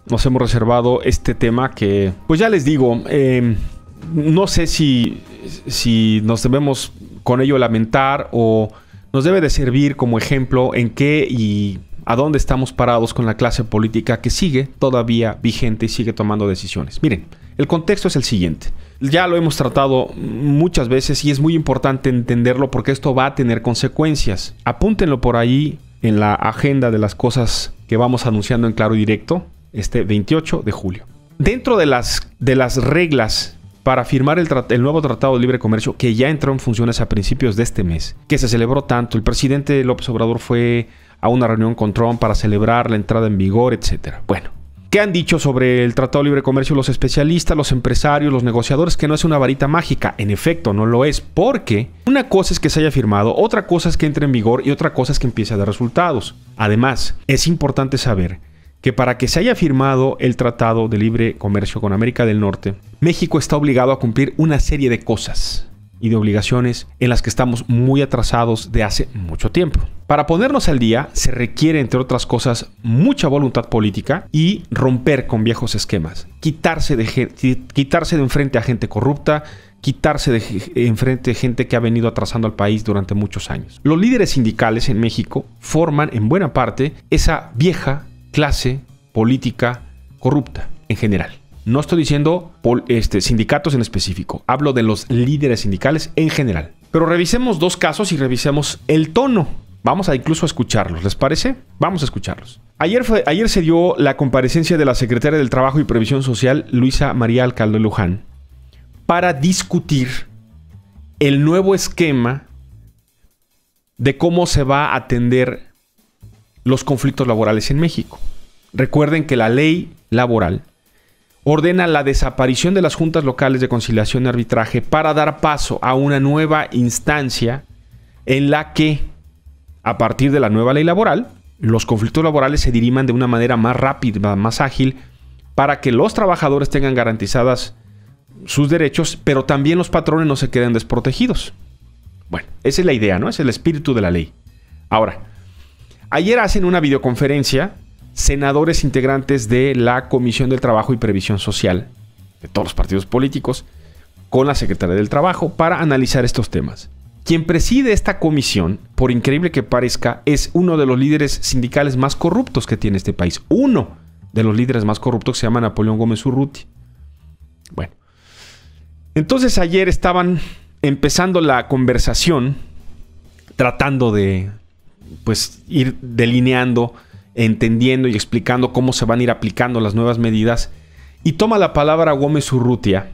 nos hemos reservado este tema que, pues ya les digo, no sé si nos debemos con ello lamentar o nos debe de servir como ejemplo en qué y a dónde estamos parados con la clase política que sigue todavía vigente y sigue tomando decisiones. Miren, el contexto es el siguiente. Ya lo hemos tratado muchas veces y es muy importante entenderlo porque esto va a tener consecuencias. Apúntenlo por ahí en la agenda de las cosas que vamos anunciando en Claro y Directo este 28 de julio. Dentro de las reglas para firmar el nuevo Tratado de Libre Comercio, que ya entró en funciones a principios de este mes, que se celebró tanto, el presidente López Obrador fue a una reunión con Trump para celebrar la entrada en vigor, etc. Bueno, ¿qué han dicho sobre el Tratado de Libre Comercio los especialistas, los empresarios, los negociadores? Que no es una varita mágica. En efecto, no lo es, porque una cosa es que se haya firmado, otra cosa es que entre en vigor y otra cosa es que empiece a dar resultados. Además, es importante saber que para que se haya firmado el Tratado de Libre Comercio con América del Norte, México está obligado a cumplir una serie de cosas y de obligaciones en las que estamos muy atrasados de hace mucho tiempo. Para ponernos al día, se requiere, entre otras cosas, mucha voluntad política y romper con viejos esquemas. Quitarse de enfrente a gente corrupta, quitarse de enfrente gente que ha venido atrasando al país durante muchos años. Los líderes sindicales en México forman, en buena parte, esa vieja clase política corrupta en general. No estoy diciendo sindicatos en específico. Hablo de los líderes sindicales en general. Pero revisemos dos casos y revisemos el tono. Vamos a incluso escucharlos. ¿Les parece? Vamos a escucharlos. Ayer se dio la comparecencia de la secretaria del Trabajo y Previsión Social, Luisa María Alcalde Luján, para discutir el nuevo esquema de cómo se va a atender los conflictos laborales en México. Recuerden que la ley laboral ordena la desaparición de las juntas locales de conciliación y arbitraje para dar paso a una nueva instancia en la que, a partir de la nueva ley laboral, los conflictos laborales se diriman de una manera más rápida, más ágil, para que los trabajadores tengan garantizadas sus derechos, pero también los patrones no se queden desprotegidos. Bueno, esa es la idea, ¿no? Es el espíritu de la ley. Ahora, ayer hacen una videoconferencia senadores integrantes de la Comisión del Trabajo y Previsión Social, de todos los partidos políticos, con la Secretaría del Trabajo para analizar estos temas. Quien preside esta comisión, por increíble que parezca, es uno de los líderes sindicales más corruptos que tiene este país. Uno de los líderes más corruptos, que se llama Napoleón Gómez Urrutia. Bueno, entonces ayer estaban empezando la conversación, tratando de ir delineando, entendiendo y explicando cómo se van a ir aplicando las nuevas medidas, y toma la palabra Gómez Urrutia,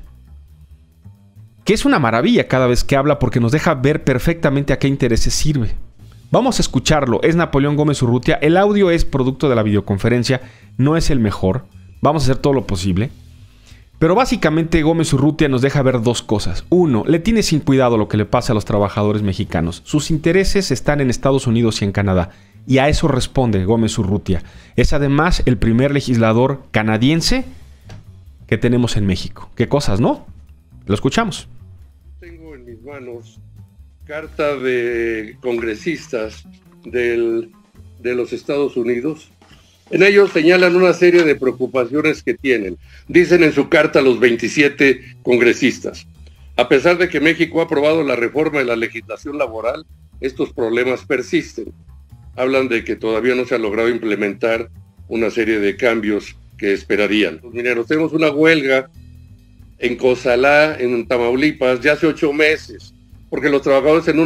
que es una maravilla cada vez que habla porque nos deja ver perfectamente a qué intereses sirve. Vamos a escucharlo. Es Napoleón Gómez Urrutia. El audio es producto de la videoconferencia, no es el mejor. Vamos a hacer todo lo posible. Pero básicamente Gómez Urrutia nos deja ver dos cosas. Uno, le tiene sin cuidado lo que le pasa a los trabajadores mexicanos. Sus intereses están en Estados Unidos y en Canadá. Y a eso responde Gómez Urrutia. Es además el primer legislador canadiense que tenemos en México. ¿Qué cosas, no? Lo escuchamos. Tengo en mis manos carta de congresistas de los Estados Unidos. En ellos señalan una serie de preocupaciones que tienen. Dicen en su carta los 27 congresistas: a pesar de que México ha aprobado la reforma de la legislación laboral, estos problemas persisten. Hablan de que todavía no se ha logrado implementar una serie de cambios que esperarían. Los mineros, tenemos una huelga en Cozalá, en Tamaulipas, ya hace 8 meses, porque los trabajadores en un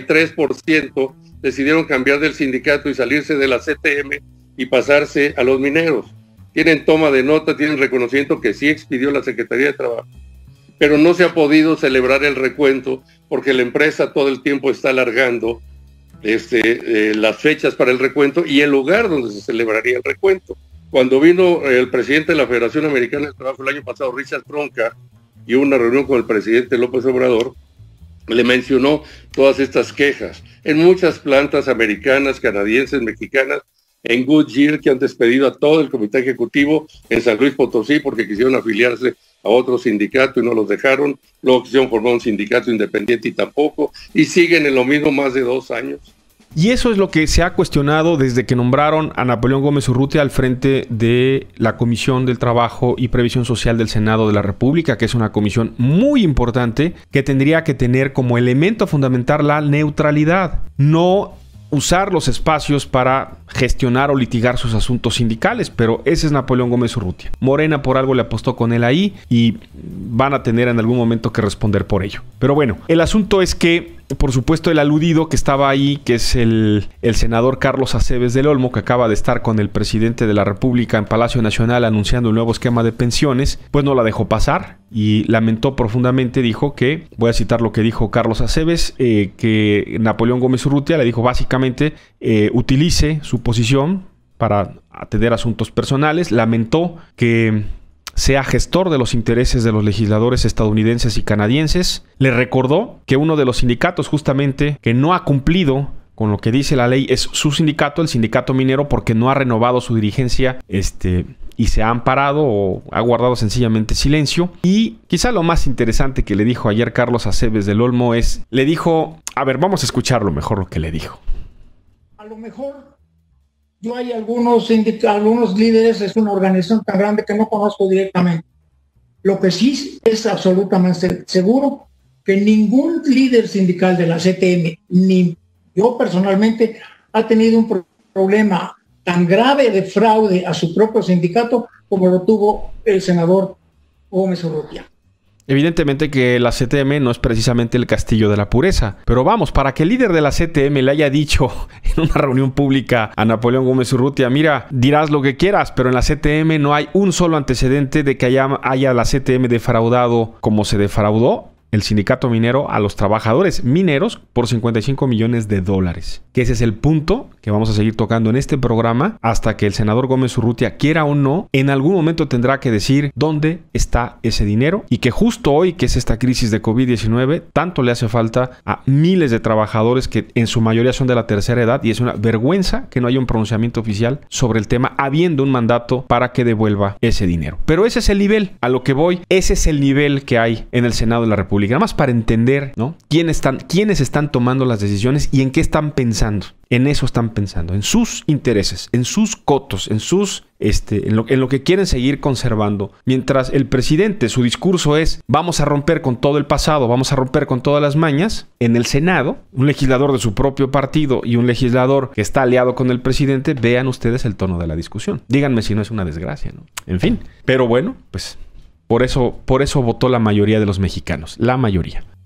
93% decidieron cambiar del sindicato y salirse de la CTM y pasarse a los mineros. Tienen toma de nota, tienen reconocimiento que sí expidió la Secretaría de Trabajo, pero no se ha podido celebrar el recuento porque la empresa todo el tiempo está alargando las fechas para el recuento y el lugar donde se celebraría el recuento. Cuando vino el presidente de la Federación Americana del Trabajo el año pasado, Richard Tronca, y hubo una reunión con el presidente López Obrador, le mencionó todas estas quejas. En muchas plantas americanas, canadienses, mexicanas, en Goodyear, que han despedido a todo el comité ejecutivo, en San Luis Potosí porque quisieron afiliarse a otro sindicato y no los dejaron, luego quisieron formar un sindicato independiente y tampoco, y siguen en lo mismo más de 2 años. Y eso es lo que se ha cuestionado desde que nombraron a Napoleón Gómez Urrutia al frente de la Comisión del Trabajo y Previsión Social del Senado de la República, que es una comisión muy importante que tendría que tener como elemento fundamental la neutralidad, no usar los espacios para gestionar o litigar sus asuntos sindicales, pero ese es Napoleón Gómez Urrutia. Morena por algo le apostó con él ahí y van a tener en algún momento que responder por ello. Pero bueno, el asunto es que, por supuesto, el aludido que estaba ahí, que es el senador Carlos Aceves del Olmo, que acaba de estar con el presidente de la República en Palacio Nacional anunciando un nuevo esquema de pensiones, pues no la dejó pasar y lamentó profundamente, dijo que, voy a citar lo que dijo Carlos Aceves, que Napoleón Gómez Urrutia le dijo básicamente utilice su posición para atender asuntos personales. Lamentó que sea gestor de los intereses de los legisladores estadounidenses y canadienses. Le recordó que uno de los sindicatos justamente que no ha cumplido con lo que dice la ley es su sindicato, el sindicato minero, porque no ha renovado su dirigencia y se ha amparado o ha guardado sencillamente silencio. Y quizá lo más interesante que le dijo ayer Carlos Aceves del Olmo es, le dijo, a ver, vamos a escucharlo mejor lo que le dijo. A lo mejor yo hay algunos líderes, es una organización tan grande que no conozco directamente. Lo que sí es absolutamente seguro, que ningún líder sindical de la CTM, ni yo personalmente, ha tenido un problema tan grave de fraude a su propio sindicato como lo tuvo el senador Gómez Urrutia. Evidentemente que la CTM no es precisamente el castillo de la pureza, pero vamos, para que el líder de la CTM le haya dicho en una reunión pública a Napoleón Gómez Urrutia, mira, dirás lo que quieras, pero en la CTM no hay un solo antecedente de que haya la CTM defraudado como se defraudó el sindicato minero a los trabajadores mineros por $55 millones. Que ese es el punto que vamos a seguir tocando en este programa hasta que el senador Gómez Urrutia, quiera o no, en algún momento tendrá que decir dónde está ese dinero y que justo hoy, que es esta crisis de COVID-19, tanto le hace falta a miles de trabajadores que en su mayoría son de la tercera edad y es una vergüenza que no haya un pronunciamiento oficial sobre el tema habiendo un mandato para que devuelva ese dinero. Pero ese es el nivel a lo que voy, ese es el nivel que hay en el Senado de la República. Nada más para entender, ¿no? quiénes están tomando las decisiones y en qué están pensando. En eso están pensando, en sus intereses, en sus cotos, en lo que quieren seguir conservando. Mientras el presidente, su discurso es, vamos a romper con todo el pasado, vamos a romper con todas las mañas. En el Senado, un legislador de su propio partido y un legislador que está aliado con el presidente, vean ustedes el tono de la discusión. Díganme si no es una desgracia, ¿no? En fin, pero bueno, pues por eso votó la mayoría de los mexicanos, la mayoría.